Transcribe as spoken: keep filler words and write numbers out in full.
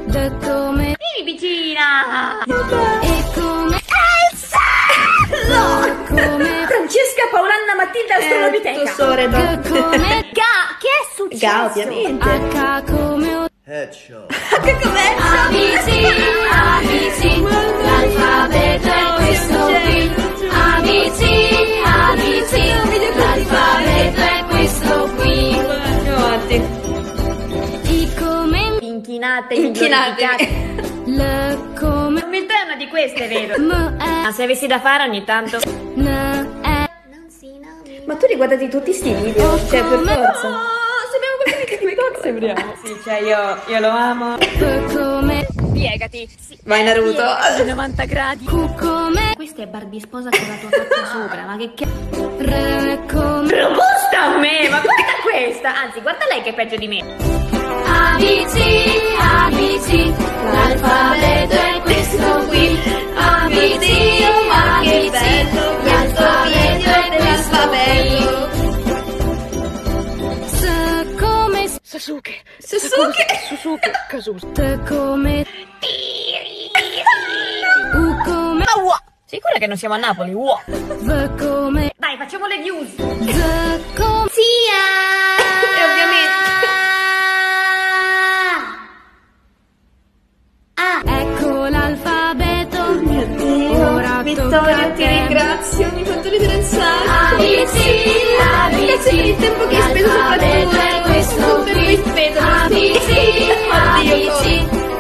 D come Vieni vicina. E come Elsa. No. Come Francesca, Paulanna, Matilda, Astrolabiteca. Professore, G come Ga, che è successo? Ga, ovviamente. H come o Headshot. Che com'è? A B C A B C l'alfabeto è questo qui. A B C A B C l'alfabeto è questo qui. I come Inchinate, Inchinatevi. L come Non mi è una di queste, vedo. M Ma se avessi da fare ogni tanto. E N E Ma tu riguardati tutti sti video, cioè per come- forza. Sembriamo quelli che TikTok, sembriamo. Sì, cioè io, io lo amo. P come Piegati. Sì. Vai Naruto. Piegati, novanta gradi. Q come Questa è Barbie sposa con la tua faccia sopra, ma che cazzo? R come Robusta a me, ma guarda questa! Anzi, guarda lei che è peggio di me. A B C A B C l'alfabeto è questo qui. A B C A B C l'alfabeto è questo qui. S come Sasuke. Sasuke. Sasuke. Kazusa. T come U come Ma wow. Sicura che non siamo a Napoli? Wow. V come Dai, facciamo le news. Z come Sia. E ovviamente. Ecco l'alfabeto. Mio Dio. Ora Vittoria, tocca a ti te. ringrazio, mi hai fatto ridere un sacco. A B C A B Grazie per il C tempo che hai speso l'alfabeto soprattutto. è questo Super qui. rispetto. A B C A Oddio, B C